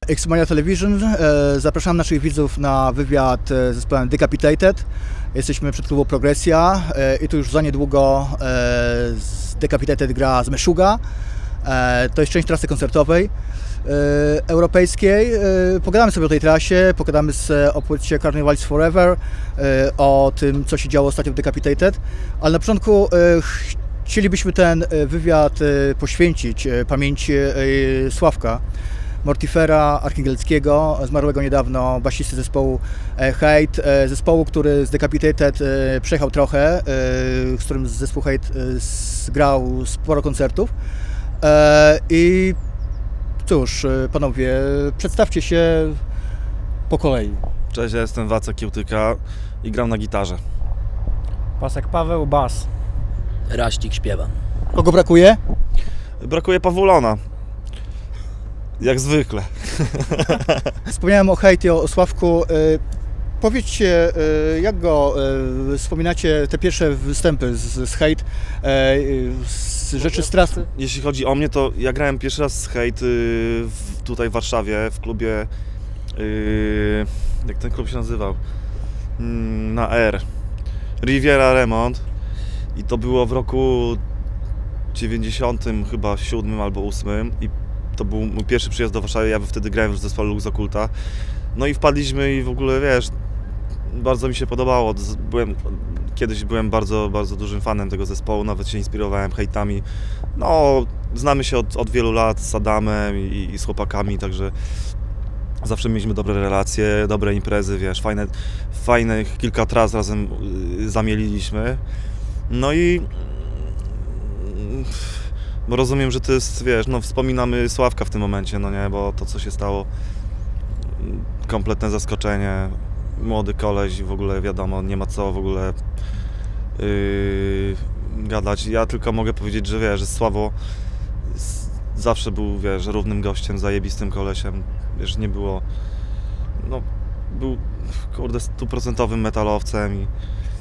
X-Mania Television. Zapraszam naszych widzów na wywiad z zespołem Decapitated. Jesteśmy przed klubem Progresja i tu już za niedługo Decapitated gra z Meshuggah. To jest część trasy koncertowej europejskiej. Pogadamy sobie o tej trasie, pogadamy o płycie Carnivals Forever, o tym, co się działo ostatnio w Decapitated, ale na początku chcielibyśmy ten wywiad poświęcić pamięci Sławka Mortifera Archangelskiego, zmarłego niedawno basisty zespołu Hate, zespołu, który z Decapitated przejechał trochę, z którym zespół Hate zgrał sporo koncertów. I cóż, panowie, przedstawcie się po kolei. Cześć, ja jestem Wacek Kiełtyka i gram na gitarze. Pasek Paweł, bas. Raścik, śpiewam. Kogo brakuje? Brakuje Pawulona. Jak zwykle. Wspomniałem o Hate i o Sławku. Powiedzcie, jak go wspominacie, te pierwsze występy z Hate, z rzeczy z trasy? Jeśli chodzi o mnie, to ja grałem pierwszy raz z Hate tutaj w Warszawie, w klubie, jak ten klub się nazywał? Na R. Riviera Remont. I to było w roku 90 chyba 7 albo 8 i to był mój pierwszy przyjazd do Warszawy, ja wtedy grałem już w zespole Lux Occulta. No i wpadliśmy i w ogóle, wiesz, bardzo mi się podobało. Kiedyś byłem bardzo dużym fanem tego zespołu, nawet się inspirowałem hejtami. No, znamy się od wielu lat z Adamem i z chłopakami, także zawsze mieliśmy dobre relacje, dobre imprezy, wiesz, fajne kilka tras razem zamieliliśmy. No i bo rozumiem, że to jest, wiesz, no wspominamy Sławka w tym momencie, no nie, bo to, co się stało, kompletne zaskoczenie, młody koleś, w ogóle wiadomo, nie ma co w ogóle gadać. Ja tylko mogę powiedzieć, że wiesz, że Sławo zawsze był, wiesz, równym gościem, zajebistym kolesiem, wiesz, nie było, no, był, kurde, 100% metalowcem i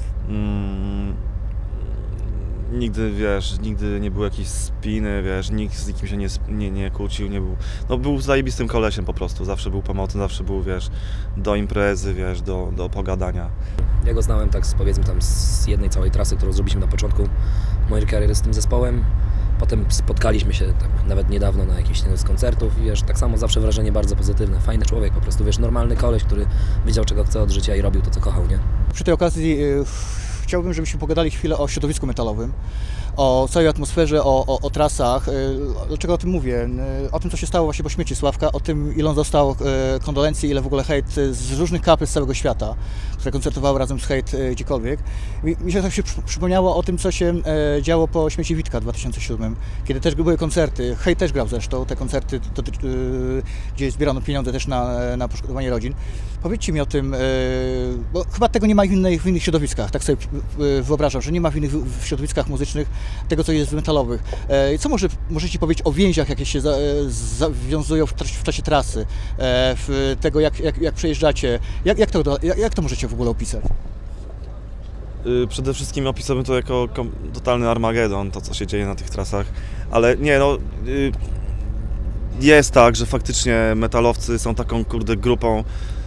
nigdy, wiesz, nigdy nie było jakiejś spiny, wiesz, nikt z nikim się nie kłócił, nie był, no był zajebistym kolesiem po prostu, zawsze był pomocny, zawsze był, wiesz, do imprezy, wiesz, do pogadania. Ja go znałem tak, powiedzmy tam z jednej całej trasy, którą zrobiliśmy na początku mojej kariery z tym zespołem. Potem spotkaliśmy się tam nawet niedawno na jakimś z koncertów i wiesz, tak samo zawsze wrażenie bardzo pozytywne, fajny człowiek po prostu, wiesz, normalny koleś, który wiedział, czego chce od życia i robił to, co kochał, nie? Przy tej okazji chciałbym, żebyśmy pogadali chwilę o środowisku metalowym, o całej atmosferze, o trasach. Dlaczego o tym mówię? O tym, co się stało właśnie po śmierci Sławka, o tym, ile on dostał kondolencji, ile w ogóle Hate z różnych kapel z całego świata, które koncertowały razem z Hate gdziekolwiek. Mi się tak się przypomniało o tym, co się działo po śmierci Witka w 2007, kiedy też były koncerty. Hate też grał zresztą, te koncerty, gdzie zbierano pieniądze też na poszkodowanie rodzin. Powiedzcie mi o tym, bo chyba tego nie ma w innych środowiskach, tak sobie wyobrażam, że nie ma w środowiskach muzycznych tego, co jest w metalowych. Co możecie powiedzieć o więziach, jakie się zawiązują w czasie trasy, w tego, jak przejeżdżacie, jak to możecie w ogóle opisać? Przede wszystkim opisałbym to jako totalny Armagedon, to co się dzieje na tych trasach, ale nie, no jest tak, że faktycznie metalowcy są taką, kurde, grupą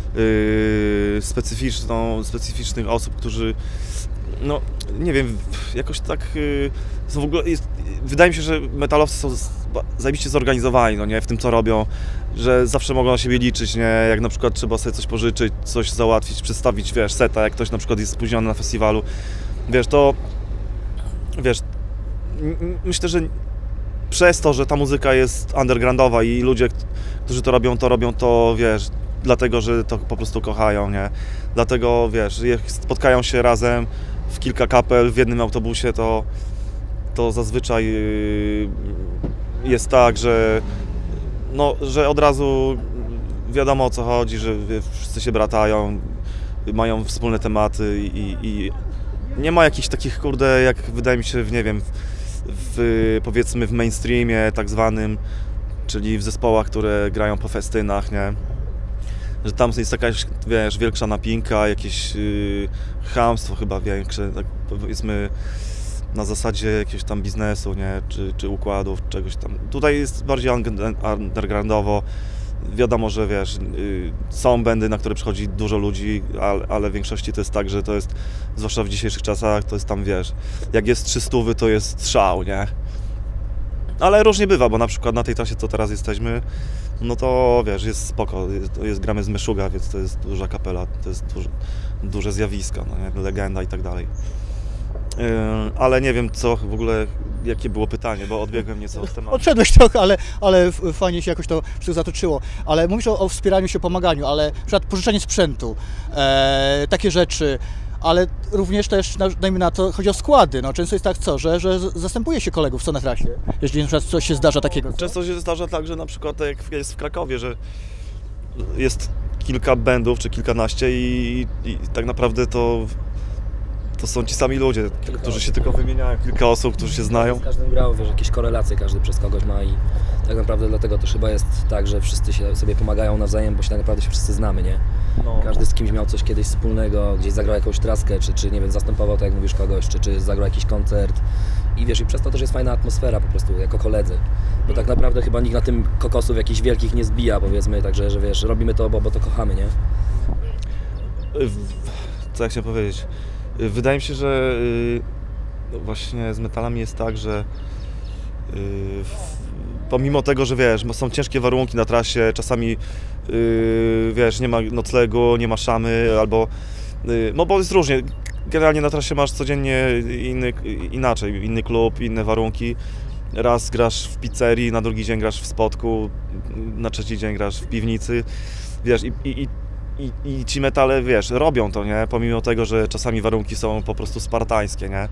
specyficznych osób, którzy, no nie wiem, jakoś tak są w ogóle, wydaje mi się, że metalowcy są zajebiście zorganizowani, no nie, w tym, co robią, że zawsze mogą na siebie liczyć, nie, jak na przykład trzeba sobie coś pożyczyć, coś załatwić, przedstawić, wiesz, seta, jak ktoś na przykład jest spóźniony na festiwalu, wiesz, to, wiesz, myślę, że przez to, że ta muzyka jest undergroundowa i ludzie, którzy to robią to, wiesz, dlatego, że to po prostu kochają, nie? Dlatego, wiesz, jak spotkają się razem w kilka kapel w jednym autobusie, to zazwyczaj jest tak, że, no, że od razu wiadomo, o co chodzi, że wszyscy się bratają, mają wspólne tematy i nie ma jakichś takich, kurde, jak wydaje mi się, nie wiem, powiedzmy w mainstreamie tak zwanym, czyli w zespołach, które grają po festynach, nie? Że tam jest jakaś, wiesz, większa napinka, jakieś chamstwo chyba większe, tak powiedzmy na zasadzie jakiegoś tam biznesu, nie? Czy układów, czegoś tam. Tutaj jest bardziej undergroundowo, wiadomo, że wiesz, są bandy, na które przychodzi dużo ludzi, ale w większości to jest tak, że to jest, zwłaszcza w dzisiejszych czasach, to jest tam, wiesz, jak jest 300, to jest szał, nie? Ale różnie bywa, bo na przykład na tej trasie, co teraz jesteśmy, no to wiesz, jest spoko, gramy z Meshuga, więc to jest duża kapela, to jest duże zjawisko, no nie? Legenda i tak dalej. Ale nie wiem, co w ogóle, jakie było pytanie, bo odbiegłem nieco od tematu. Odszedłeś trochę, ale fajnie się jakoś to wszystko zatoczyło. Ale mówisz o wspieraniu się, pomaganiu, ale na przykład pożyczanie sprzętu, takie rzeczy, ale również też, dajmy na to, chodzi o składy. No, często jest tak, że zastępuje się kolegów, co na trasie, jeśli na przykład coś się zdarza takiego. Często się zdarza tak, że na przykład jak jest w Krakowie, że jest kilka bandów czy kilkanaście i tak naprawdę to są ci sami ludzie, którzy się tylko wymieniają, kilka osób, którzy się znają. Z każdym grał, wiesz, jakieś korelacje każdy przez kogoś ma i tak naprawdę dlatego też chyba jest tak, że wszyscy sobie pomagają nawzajem, bo się tak naprawdę się wszyscy znamy, nie? No. Każdy z kimś miał coś kiedyś wspólnego, gdzieś zagrał jakąś traskę, czy nie wiem, zastępował, tak jak mówisz, kogoś, czy zagrał jakiś koncert. I wiesz, i przez to też jest fajna atmosfera po prostu, jako koledzy. Bo tak naprawdę chyba nikt na tym kokosów jakichś wielkich nie zbija, powiedzmy, także, że wiesz, robimy to, bo to kochamy, nie? Co ja chciałem powiedzieć? Wydaje mi się, że właśnie z metalami jest tak, że pomimo tego, że wiesz, są ciężkie warunki na trasie, czasami wiesz, nie ma noclegu, nie ma szamy, albo no bo jest różnie. Generalnie na trasie masz codziennie inaczej, inny klub, inne warunki. Raz grasz w pizzerii, na drugi dzień grasz w spotku, na trzeci dzień grasz w piwnicy, wiesz, i ci metale, wiesz, robią to, nie? Pomimo tego, że czasami warunki są po prostu spartańskie, nie?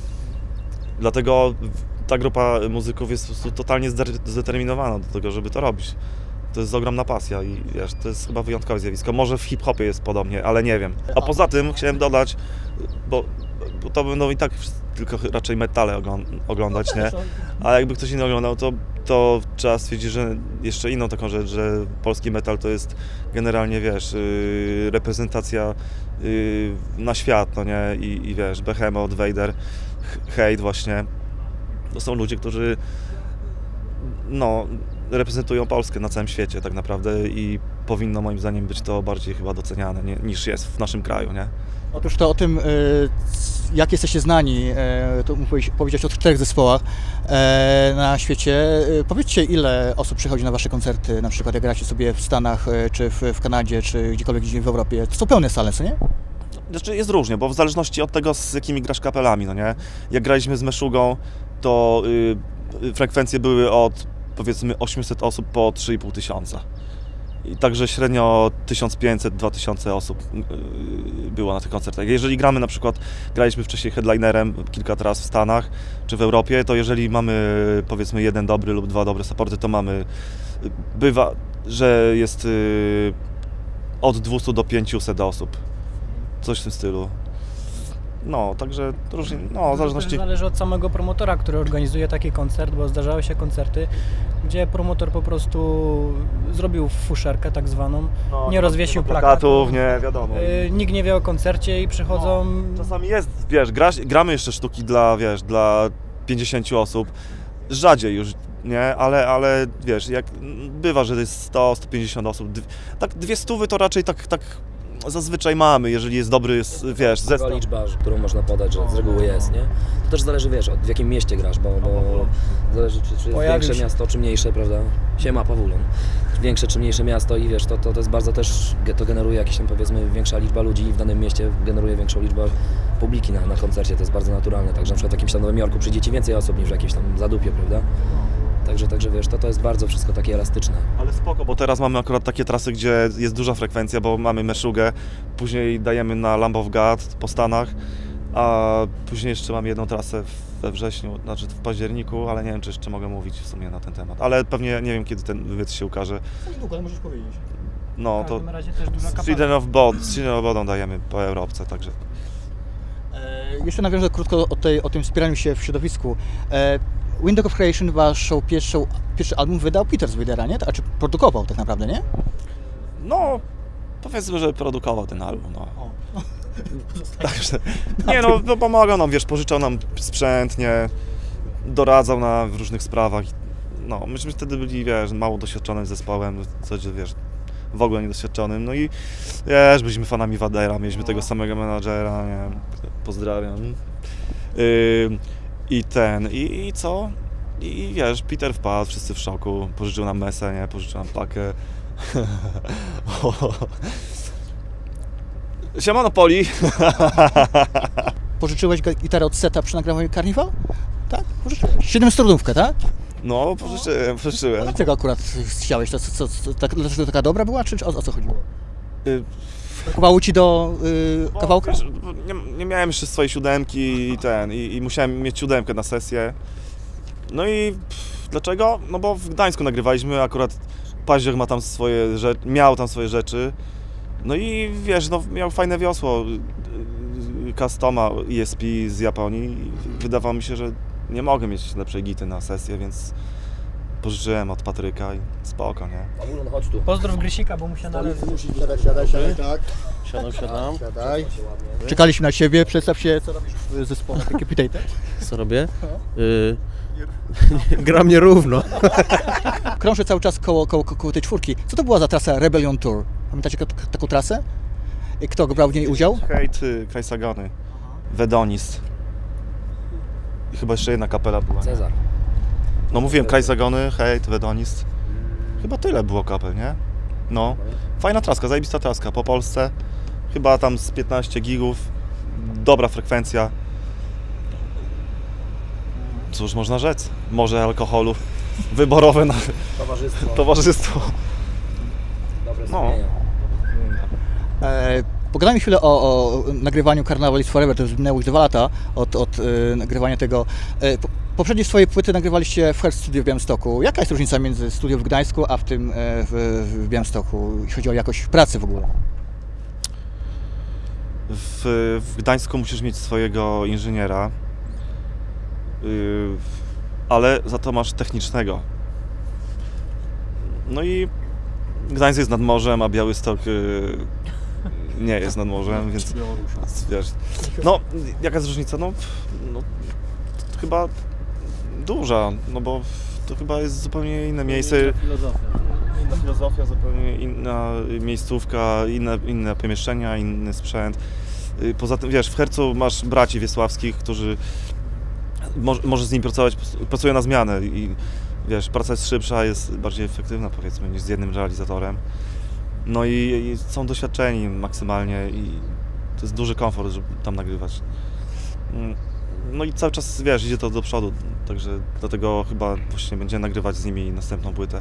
Dlatego ta grupa muzyków jest po prostu totalnie zdeterminowana do tego, żeby to robić. To jest ogromna pasja i wiesz, to jest chyba wyjątkowe zjawisko. Może w hip-hopie jest podobnie, ale nie wiem. A poza tym chciałem dodać, bo to będą i tak tylko raczej metale oglądać, nie? A jakby ktoś inny oglądał, to trzeba stwierdzić, że jeszcze inną taką rzecz, że polski metal to jest generalnie, wiesz, reprezentacja na świat, no nie? I wiesz, Behemoth, Vader, Hate właśnie. To są ludzie, którzy no, reprezentują Polskę na całym świecie tak naprawdę i powinno moim zdaniem być to bardziej chyba doceniane niż jest w naszym kraju, nie? Otóż to o tym, jak jesteście znani, to powiedzieć o 4 zespołach na świecie. Powiedzcie, ile osób przychodzi na wasze koncerty, na przykład jak gracie sobie w Stanach, czy w Kanadzie, czy gdziekolwiek gdzieś w Europie. To są pełne sale, co nie? Znaczy jest różnie, bo w zależności od tego, z jakimi grasz kapelami, no nie? Jak graliśmy z Meshugą, to frekwencje były od powiedzmy 800 osób po 3500. I także średnio 1500-2000 osób było na tych koncertach. Jeżeli gramy na przykład, graliśmy wcześniej headlinerem kilka tras w Stanach czy w Europie, to jeżeli mamy powiedzmy 1 dobry lub 2 dobre supporty, to bywa, że jest od 200 do 500 osób. Coś w tym stylu. No, także różnie, no, w zależności... To zależy od samego promotora, który organizuje taki koncert, bo zdarzały się koncerty, gdzie promotor po prostu zrobił fuszerkę tak zwaną, no, nie rozwiesił plakatów, nie wiadomo. Nikt nie wie o koncercie i przychodzą... No, czasami jest, wiesz, gramy jeszcze sztuki dla 50 osób, rzadziej już, nie, ale wiesz, jak bywa, że jest 100-150 osób, tak 200 to raczej tak zazwyczaj mamy, jeżeli jest dobry, wiesz, zestaw. Liczba, którą można podać, że z reguły jest, nie? To też zależy, wiesz, w jakim mieście grasz, bo zależy, czy jest większe miasto, czy mniejsze, prawda? Siema, Pawulon. Większe czy mniejsze miasto i wiesz, to jest bardzo też, to generuje jakieś tam, powiedzmy, większa liczba ludzi w danym mieście generuje większą liczbę publiki na koncercie, to jest bardzo naturalne, także na przykład w jakimś tam Nowym Jorku przyjdzie ci więcej osób niż w jakiejś tam Zadupie, prawda? Także wiesz, to jest bardzo wszystko takie elastyczne. Ale spoko, bo teraz mamy akurat takie trasy, gdzie jest duża frekwencja, bo mamy Meshugę, później dajemy na Lamb of God po Stanach, a później jeszcze mamy jedną trasę we wrześniu, znaczy w październiku, ale nie wiem, czy jeszcze mogę mówić w sumie na ten temat. Ale pewnie nie wiem, kiedy ten wywiad się ukaże. Niedługo, ale możesz powiedzieć. No w to każdym razie też duża Street of Bodą dajemy po Europce, także. Jeszcze nawiążę krótko o tym wspieraniu się w środowisku. Window of Creation, waszą pierwszy album wydał Peter z Widera, nie? A czy produkował tak naprawdę, nie? No, powiedzmy, że produkował ten album, no. Także, nie no, pomagał nam, wiesz, pożyczał nam sprzęt, nie, doradzał nam w różnych sprawach. no, myśmy wtedy byli, wiesz, mało doświadczonym zespołem, w zasadzie, wiesz, w ogóle niedoświadczonym, no i wiesz, byliśmy fanami Wadera, mieliśmy tego samego menadżera, nie wiem, pozdrawiam. I co? I wiesz, Peter wpadł, wszyscy w szoku, pożyczył nam mesę, nie, pożyczył nam pakę. Siemano Poli. Pożyczyłeś gitarę od Seta przy nagrywaniu Carnival? Tak? Pożyczyłeś. 7-strunówkę, tak? No, pożyczyłem. Dlaczego akurat chciałeś? Dlaczego taka dobra była, czy o co chodziło? Brakowało ci do kawałka? Wiesz, nie miałem jeszcze swojej siódemki i musiałem mieć siódemkę na sesję. No i dlaczego? No bo w Gdańsku nagrywaliśmy, akurat Paździor ma tam miał tam swoje rzeczy. No i wiesz, no miał fajne wiosło customa ESP z Japonii. Wydawało mi się, że nie mogę mieć lepszej gity na sesję, więc pożyczyłem od Patryka i spoko, nie? Pawulon, chodź tu. Pozdrów Grysika, bo mu się należy. Siadaj, tak. Siadam. Siadaj. Czekaliśmy na ciebie, przedstaw się, co robisz w zespole Decapitated. Co robię? Gram nierówno. Krążę cały czas koło tej czwórki. Co to była za trasa Rebellion Tour? Pamiętacie taką trasę? Kto brał w niej udział? Hate, Krajsagony, Vedonist. I chyba jeszcze jedna kapela była. Cezar. No mówiłem, Krajsagony, Hate, Vedonist. Chyba tyle było kapel, nie? No. Fajna traska, zajebista traska po Polsce. Chyba tam z 15 gigów. Dobra frekwencja. Cóż można rzec? Morze alkoholu. Wyborowe na towarzystwo. Dobre No. wspomnienia. Pogadajmy chwilę o nagrywaniu Carnival is Forever, to już minęło już 2 lata od nagrywania tego. Poprzednie swoje płyty nagrywaliście w Hertz Studio w Białymstoku. Jaka jest różnica między studio w Gdańsku, a w tym w Białymstoku, jeśli chodzi o jakość pracy w ogóle? W Gdańsku musisz mieć swojego inżyniera, ale za to masz technicznego. No i Gdańsk jest nad morzem, a Białystok nie jest nad morzem, więc wiesz, no jaka jest różnica? No chyba duża, no bo to chyba jest zupełnie inne miejsce. Inna filozofia, zupełnie inna miejscówka, inne pomieszczenia, inny sprzęt. Poza tym, wiesz, w Hercu masz braci Wiesławskich, którzy możesz z nimi pracować, pracują na zmianę i wiesz, praca jest szybsza, jest bardziej efektywna, powiedzmy, niż z jednym realizatorem. No i są doświadczeni maksymalnie i to jest duży komfort, żeby tam nagrywać. No i cały czas, wiesz, idzie to do przodu, także dlatego chyba właśnie będziemy nagrywać z nimi następną płytę.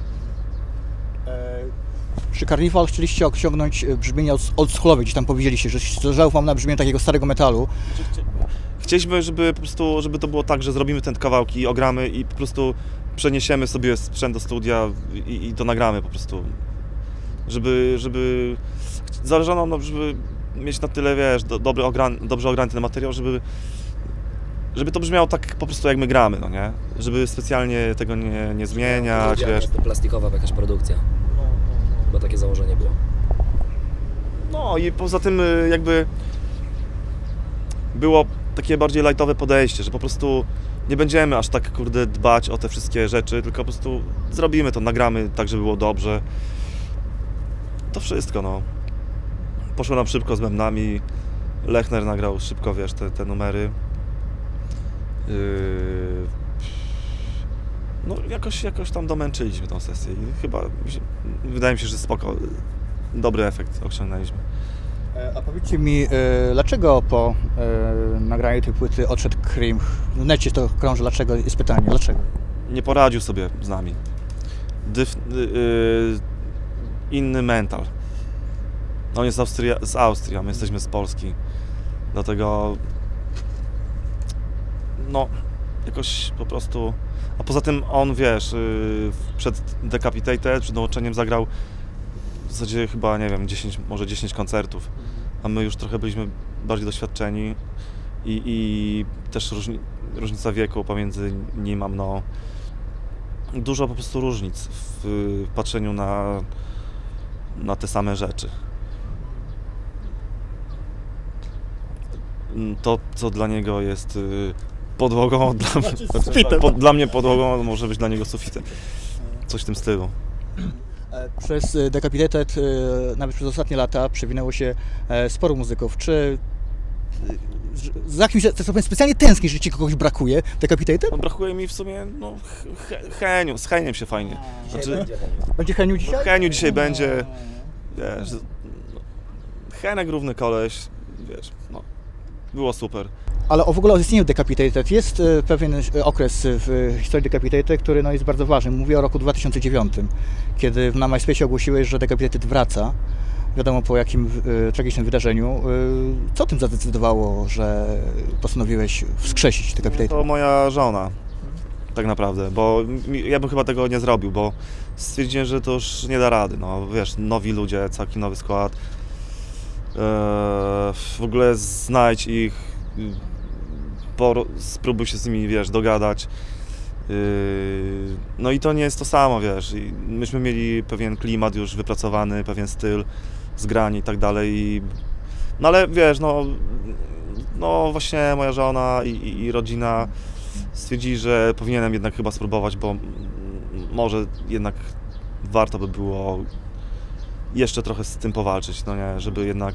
Przy Carnival chcieliście osiągnąć brzmienie oldschoolowe, gdzieś tam powiedzieliście, że zależało wam na brzmieniu takiego starego metalu. Chcieliśmy, żeby po prostu, żeby to było tak, że zrobimy te kawałki, ogramy i po prostu przeniesiemy sobie sprzęt do studia i to nagramy po prostu. Żeby zależało nam, żeby mieć na tyle, wiesz, dobrze ograny ten materiał, żeby to brzmiało tak po prostu jak my gramy, no nie? Żeby specjalnie tego nie zmieniać, wiesz. To plastikowa jakaś produkcja. Chyba takie założenie było. No i poza tym jakby było takie bardziej lightowe podejście, że po prostu nie będziemy aż tak, kurde, dbać o te wszystkie rzeczy, tylko po prostu zrobimy to, nagramy tak, żeby było dobrze. To wszystko, no. Poszło nam szybko z memnami, Lechner nagrał szybko, wiesz, te numery. No jakoś tam domęczyliśmy tą sesję i chyba, wydaje mi się, że spoko, dobry efekt osiągnęliśmy. A powiedzcie mi, dlaczego po nagraniu tej płyty odszedł Cream? W necie to krąży, dlaczego, jest pytanie, dlaczego? Nie poradził sobie z nami. Inny mental. On jest z Austrii, a my jesteśmy z Polski. Dlatego no, jakoś po prostu... A poza tym on, wiesz, przed Decapitated, przed dołączeniem zagrał w zasadzie chyba, nie wiem, 10 koncertów. A my już trochę byliśmy bardziej doświadczeni i też różnica wieku pomiędzy nim a mną. Dużo po prostu różnic w patrzeniu na te same rzeczy. To, co dla niego jest podłogą, dla mnie podłogą może być dla niego sufitem. Coś w tym stylu. Przez Decapitated, nawet przez ostatnie lata, przewinęło się sporo muzyków. Czy za kimś, tak powiem, specjalnie tęsknisz, że ci kogoś brakuje w Decapitated? No, brakuje mi w sumie, no, Heniu, z Heniem się fajnie. Znaczy, Będzie Heniu dzisiaj? Heniu dzisiaj będzie, wiesz, Henek równy koleś, wiesz, no, było super. Ale w ogóle o istnieniu Decapitated jest pewien okres w historii Decapitated, który no, jest bardzo ważny. Mówię o roku 2009, kiedy na MySpace ogłosiłeś, że Decapitated wraca. Wiadomo po jakim tragicznym wydarzeniu. Co tym zadecydowało, że postanowiłeś wskrzesić Decapitated? To moja żona, tak naprawdę, bo ja bym chyba tego nie zrobił, bo stwierdziłem, że to już nie da rady. No, wiesz, nowi ludzie, całkiem nowy skład. W ogóle znajdź ich, spróbuj się z nimi, wiesz, dogadać. No i to nie jest to samo, wiesz. I myśmy mieli pewien klimat już wypracowany, pewien styl, zgrani i tak dalej. No ale wiesz, no właśnie moja żona i rodzina stwierdzili, że powinienem jednak chyba spróbować, bo może jednak warto by było jeszcze trochę z tym powalczyć, no nie, żeby jednak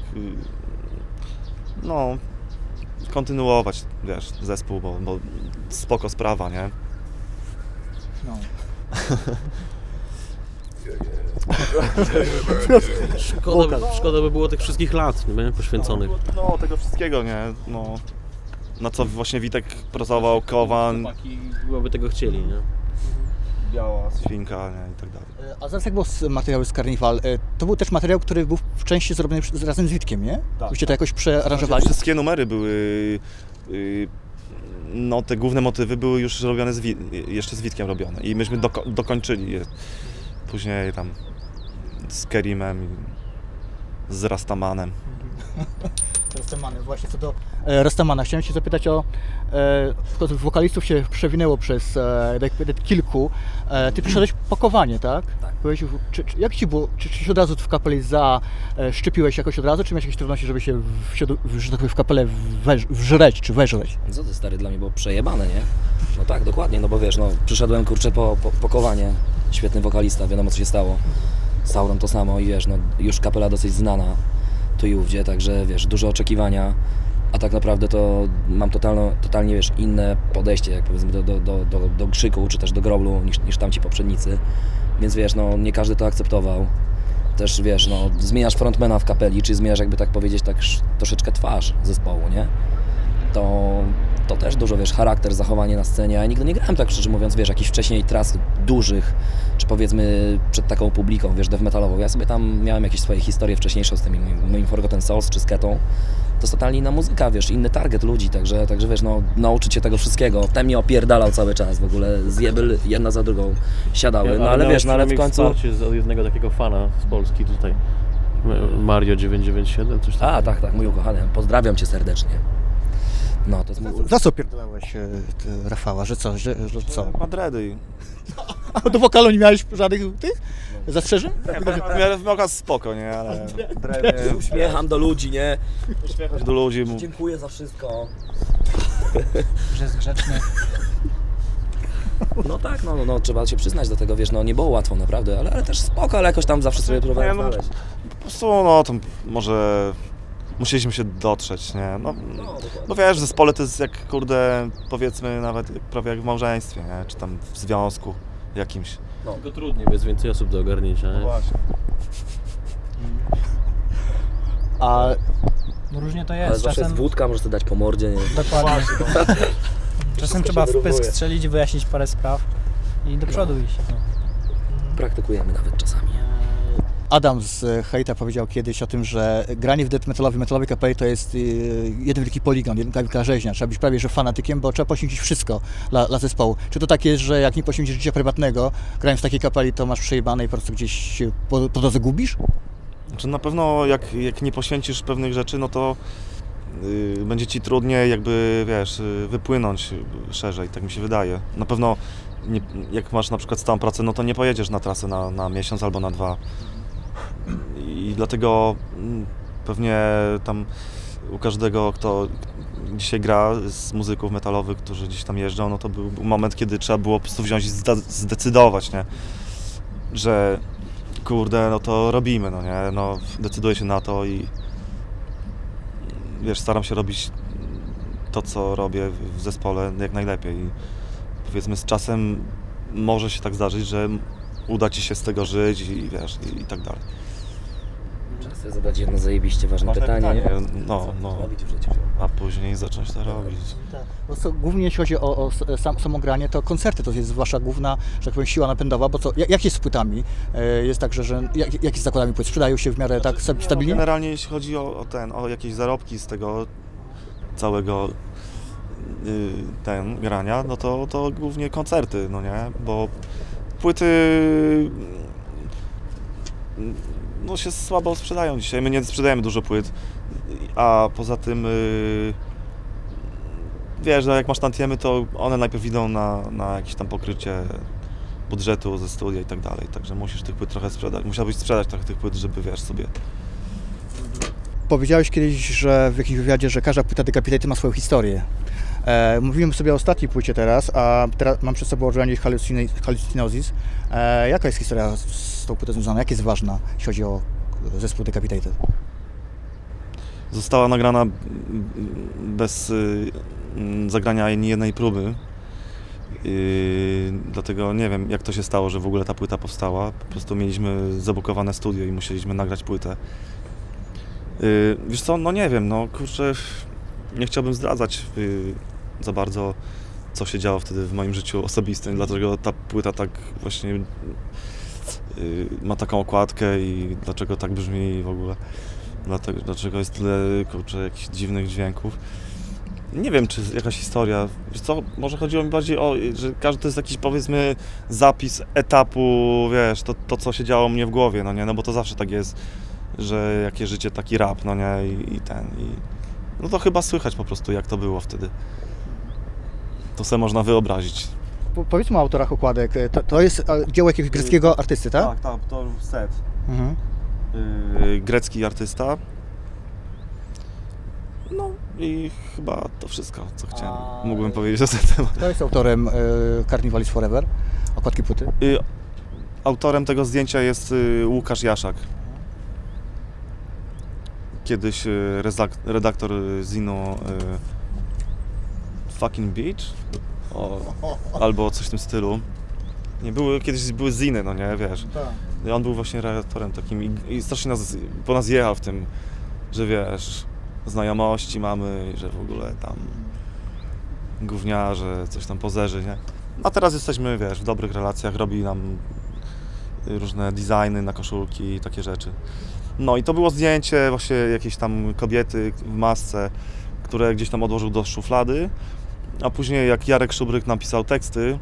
no kontynuować, wiesz, zespół, bo spoko sprawa, nie? No. Szkoda by było tych wszystkich lat, nie? Poświęconych. No, tego wszystkiego, nie? No, na co właśnie Witek pracował, Kowan, Chłopaki byłoby tego chcieli, nie? Biała Świnka, nie? I tak dalej. A zaraz jak było z materiałem z Carnival, to był też materiał, który był w części zrobiony razem z Witkiem, nie? Tak. Byście to jakoś przearanżowali? Wszystkie numery były, no te główne motywy były już robione jeszcze z Witkiem robione i myśmy dokończyli je później tam z Kerimem i z Rastamanem. Rastamanem. Właśnie co do Rastamana, chciałem Cię zapytać o wokalistów się przewinęło przez kilku. Ty przyszedłeś pakowanie, tak? Tak. Byłeś, jak Ci było, czy się od razu w kapeli zaszczepiłeś jakoś od razu, czy miałeś jakieś trudności, żeby się że tak powiem, w kapelę wżreć, czy weżreć? Co to stary, dla mnie było przejebane, nie? No tak, dokładnie, no bo wiesz, no przyszedłem kurczę po pakowanie, świetny wokalista, wiadomo co się stało. Sauron to samo i wiesz, no już kapela dosyć znana tu i ówdzie, także wiesz, duże oczekiwania, a tak naprawdę to mam totalnie wiesz, inne podejście, jak powiedzmy do krzyku, czy też do growlu niż tamci poprzednicy, więc wiesz, no nie każdy to akceptował. Też wiesz, no zmieniasz frontmana w kapeli, czy zmieniasz jakby tak powiedzieć tak troszeczkę twarz zespołu, nie? To też dużo, wiesz, charakter, zachowanie na scenie. Ja nigdy nie grałem tak, szczerze mówiąc, wiesz, jakichś wcześniej tras dużych, czy powiedzmy przed taką publiką, wiesz, death metalową. Ja sobie tam miałem jakieś swoje historie wcześniejsze z tymi moim Forgotten Souls czy z Ketą. To jest totalnie inna muzyka, wiesz, inny target ludzi, także wiesz, no nauczyć się tego wszystkiego. Ten mnie opierdalał cały czas, w ogóle zjeby jedna za drugą siadały, no ale wiesz, no ale w końcu... wsparcie od jednego takiego fana z Polski tutaj, Mario 997, coś takiego. A, tak, mój ukochany, pozdrawiam Cię serdecznie. No, to jest mój... Za co pierdolałeś Rafała, że co? Że co? Madredy. A do wokalu nie miałeś żadnych tych zastrzeżeń? Miałem okaz spoko, nie? Ale Uśmiecham do ludzi, nie? uśmiechać do ludzi. Dziękuję za wszystko. Że jest grzeczny. No tak, no trzeba się przyznać do tego, wiesz, no nie było łatwo naprawdę, ale też spoko, ale jakoś tam zawsze sobie próbowałem znaleźć. Po prostu, no to może musieliśmy się dotrzeć, nie? No wiesz, w zespole to jest jak, kurde, powiedzmy nawet prawie jak w małżeństwie, nie? Czy tam w związku jakimś. No. Tylko trudniej, bo jest więcej osób do ogarnięcia, nie? Właśnie. A No różnie to Ale jest. zawsze jest wódka, możesz sobie dać po mordzie, nie? Dokładnie. Czasem trzeba w pysk wyrównuje. strzelić, wyjaśnić parę spraw i do przodu iść. No. Praktykujemy nawet czasami. Adam z Hejta powiedział kiedyś o tym, że granie w death metalowej kapeli to jest jeden wielki poligon, jedna wielka rzeźnia. Trzeba być prawie że fanatykiem, bo trzeba poświęcić wszystko dla zespołu. Czy to tak jest, że jak nie poświęcisz życia prywatnego, grając w takiej kapeli, to masz przejebane i po prostu gdzieś się po drodze gubisz? Znaczy na pewno jak nie poświęcisz pewnych rzeczy, no to będzie ci trudniej jakby, wiesz, wypłynąć szerzej, tak mi się wydaje. Na pewno jak masz na przykład stałą pracę, no to nie pojedziesz na trasę na miesiąc albo na 2. I dlatego pewnie tam u każdego, kto dzisiaj gra z muzyków metalowych, którzy gdzieś tam jeżdżą, no to był moment, kiedy trzeba było po prostu wziąć i zdecydować, nie? Że kurde, no to robimy, no nie? No decyduję się na to i wiesz, staram się robić to, co robię w zespole jak najlepiej. I powiedzmy z czasem może się tak zdarzyć, że uda ci się z tego żyć i wiesz, i tak dalej. Chcę zadać jedno zajebiście ważne pytanie. No. Robić w życiu. A później zacząć to robić. Tak. Bo co, głównie jeśli chodzi o samo granie, to koncerty to jest wasza główna, że tak powiem, siła napędowa, bo co, jak jest z płytami? Jest tak, że jak jest z zakładami płyt? Sprzedają się w miarę tak stabilnie? Generalnie jeśli chodzi o jakieś zarobki z tego całego grania, no to głównie koncerty, no nie? Bo płyty no się słabo sprzedają dzisiaj, my nie sprzedajemy dużo płyt, a poza tym wiesz, no jak masz tantiemy, to one najpierw idą na jakieś tam pokrycie budżetu ze studia i tak dalej, także musisz tych płyt trochę sprzedać, musiałbyś sprzedać trochę tych płyt, żeby wiesz sobie. Powiedziałeś kiedyś, że w jakimś wywiadzie, że każda płyta Decapitated ma swoją historię. Mówiłem sobie o ostatniej płycie teraz, a teraz mam przed sobą Journey Hallucinosis. Jaka jest historia z tą płytą związana? Jak jest ważna, jeśli chodzi o zespół Decapitated? Została nagrana bez zagrania ani jednej próby. Dlatego nie wiem, jak to się stało, że w ogóle ta płyta powstała. Po prostu mieliśmy zabukowane studio i musieliśmy nagrać płytę. Wiesz co, no nie wiem, no kurczę, nie chciałbym zdradzać za bardzo, co się działo wtedy w moim życiu osobistym, dlatego ta płyta tak właśnie ma taką okładkę i dlaczego tak brzmi w ogóle, dlaczego jest tyle, kurczę, jakichś dziwnych dźwięków. Nie wiem, czy jakaś historia, wiesz co, może chodziło mi bardziej o, że każdy to jest jakiś, powiedzmy, zapis etapu, wiesz, to co się działo mnie w głowie, no nie, no bo to zawsze tak jest, że jakie życie, taki rap, no nie, no to chyba słychać po prostu, jak to było wtedy. To sobie można wyobrazić. Powiedzmy o autorach okładek, to jest dzieło jakiegoś greckiego artysty, tak? Tak, to Set. Grecki artysta. No i chyba to wszystko, co chciałem. Mógłbym powiedzieć o tym temat. Kto jest autorem Carnival is Forever, okładki płyty? Autorem tego zdjęcia jest Łukasz Jaszak. Kiedyś redaktor zinu Fucking Beach albo coś w tym stylu. Kiedyś były ziny, no nie, wiesz. I on był właśnie redaktorem takim i strasznie po nas jechał w tym, że wiesz, znajomości mamy, że w ogóle tam gówniarze, coś tam pozerzy, nie? A teraz jesteśmy, wiesz, w dobrych relacjach, robi nam różne designy na koszulki i takie rzeczy. No i to było zdjęcie właśnie jakiejś tam kobiety w masce, które gdzieś tam odłożył do szuflady, a później jak Jarek Szubryk napisał teksty,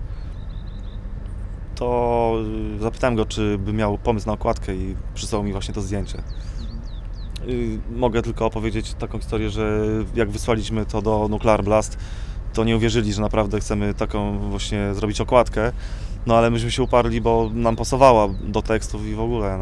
to zapytałem go, czy by miał pomysł na okładkę i przysłał mi właśnie to zdjęcie. Mogę tylko opowiedzieć taką historię, że jak wysłaliśmy to do Nuclear Blast, to nie uwierzyli, że naprawdę chcemy taką właśnie zrobić okładkę, no ale myśmy się uparli, bo nam pasowała do tekstów i w ogóle,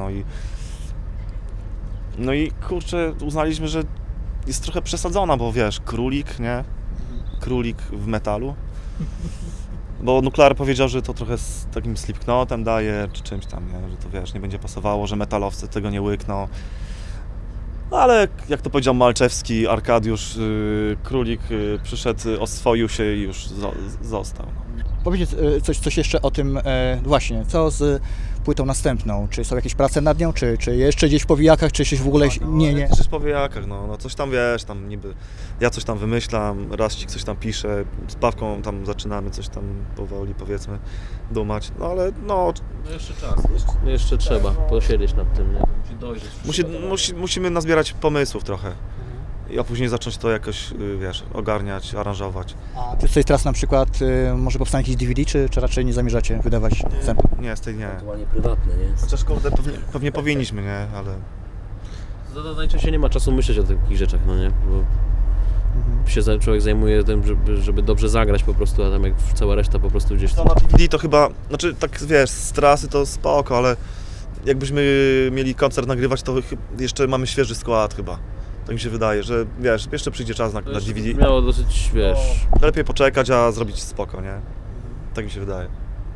no i kurczę, uznaliśmy, że jest trochę przesadzona, bo wiesz, królik, nie? Królik w metalu. Bo Nuclear powiedział, że to trochę z takim Slipknotem daje, czy czymś tam, nie? Że to wiesz, nie będzie pasowało, że metalowcy tego nie łykną. No ale jak to powiedział Malczewski, Arkadiusz, królik przyszedł, oswoił się i już został. Powiedz coś jeszcze o tym właśnie, co z płytą następną? Czy są jakieś prace nad nią, czy jeszcze gdzieś po wijakach, czy jeszcze w ogóle nie? Też po wijakach, no coś tam wiesz, tam niby ja coś tam wymyślam, Raścik coś tam pisze, z Pawką tam zaczynamy coś tam powoli, powiedzmy, dumać, no ale no... Jeszcze czas, jeszcze trzeba posiedzieć nad tym, nie? Musi dojrzeć. Musimy nazbierać pomysłów trochę. A później zacząć to jakoś, wiesz, ogarniać, aranżować. A czy coś teraz na przykład może powstanie jakiś DVD, czy raczej nie zamierzacie wydawać wstępu? Nie, z tej nie. Aktualnie prywatne, nie? Chociaż kurde, pewnie powinniśmy, nie, ale... Najczęściej nie ma czasu myśleć o takich rzeczach, no nie? Bo się człowiek zajmuje tym, żeby dobrze zagrać po prostu, a tam jak cała reszta po prostu gdzieś... To na DVD to chyba, znaczy tak wiesz, z trasy to spoko, ale jakbyśmy mieli koncert nagrywać, to jeszcze mamy świeży skład chyba. Tak mi się wydaje, że wiesz, jeszcze przyjdzie czas na DVD. Miało dosyć, wiesz... Lepiej poczekać, a zrobić spoko, nie? Tak mi się wydaje.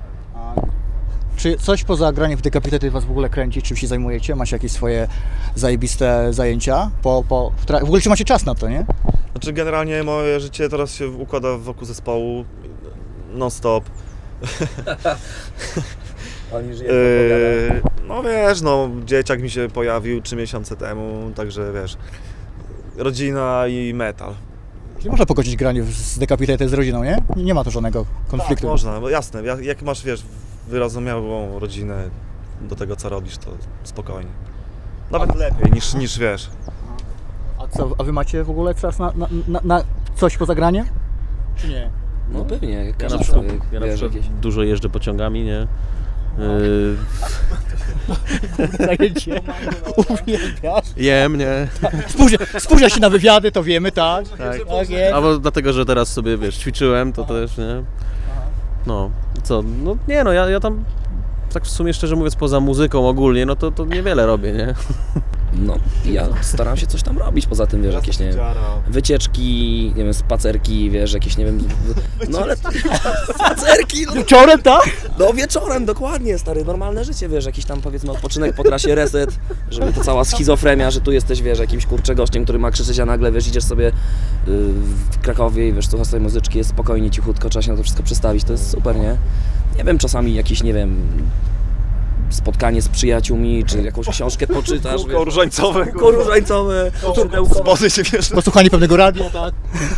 Czy coś poza graniem w Decapitated was w ogóle kręci? Czym się zajmujecie? Macie jakieś swoje zajebiste zajęcia? W ogóle czy macie czas na to, nie? Znaczy generalnie moje życie teraz się układa wokół zespołu non-stop. No wiesz, no dzieciak mi się pojawił 3 miesiące temu, także wiesz, rodzina i metal. Czyli można pogodzić granie z Decapitated z rodziną, nie? Nie ma to żadnego konfliktu. Tak, można, bo jasne, jak masz, wiesz, wyrozumiałą rodzinę do tego, co robisz, to spokojnie. Nawet lepiej niż wiesz. A wy macie w ogóle czas na coś poza graniem? Czy nie? No pewnie, jak Ja każdy na przykład, człowiek, ja na wiesz, przykład jakieś... dużo jeżdżę pociągami, nie? Zajęcie. Uwielbiasz? Jem, nie? Spóźnia się na wywiady, to wiemy, tak? Tak jest. Albo dlatego, że teraz sobie, wiesz, ćwiczyłem, to też, nie? No, co? No nie no, ja tam tak w sumie szczerze mówiąc poza muzyką ogólnie, no to niewiele robię, nie? No, ja staram się coś tam robić poza tym, wiesz, jakieś, nie wiem, wycieczki, nie wiem, spacerki, wiesz, jakieś, nie wiem, no ale spacerki, no, Wieczorem, tak? no wieczorem, dokładnie, stary, normalne życie, wiesz, jakiś tam, powiedzmy, odpoczynek po trasie, reset, żeby to cała schizofrenia, że tu jesteś, wiesz, jakimś kurczę gościem, który ma krzyczeć, a nagle, wiesz, idziesz sobie w Krakowie i, wiesz, słuchasz sobie muzyczki, jest spokojnie, cichutko, trzeba się na to wszystko przestawić, to jest super, nie? Nie wiem, czasami jakieś, nie wiem, spotkanie z przyjaciółmi, czy jakąś książkę poczytasz. Kółko różańcowe. Kółko różańcowe. Spody się wiesz. Posłuchanie pewnego radia, tak?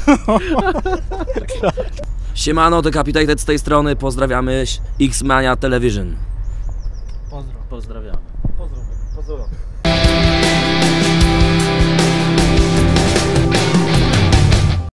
Siemano, Decapitated z tej strony, pozdrawiamy X-Mania Television. Pozdrawiamy. Pozdrawiam.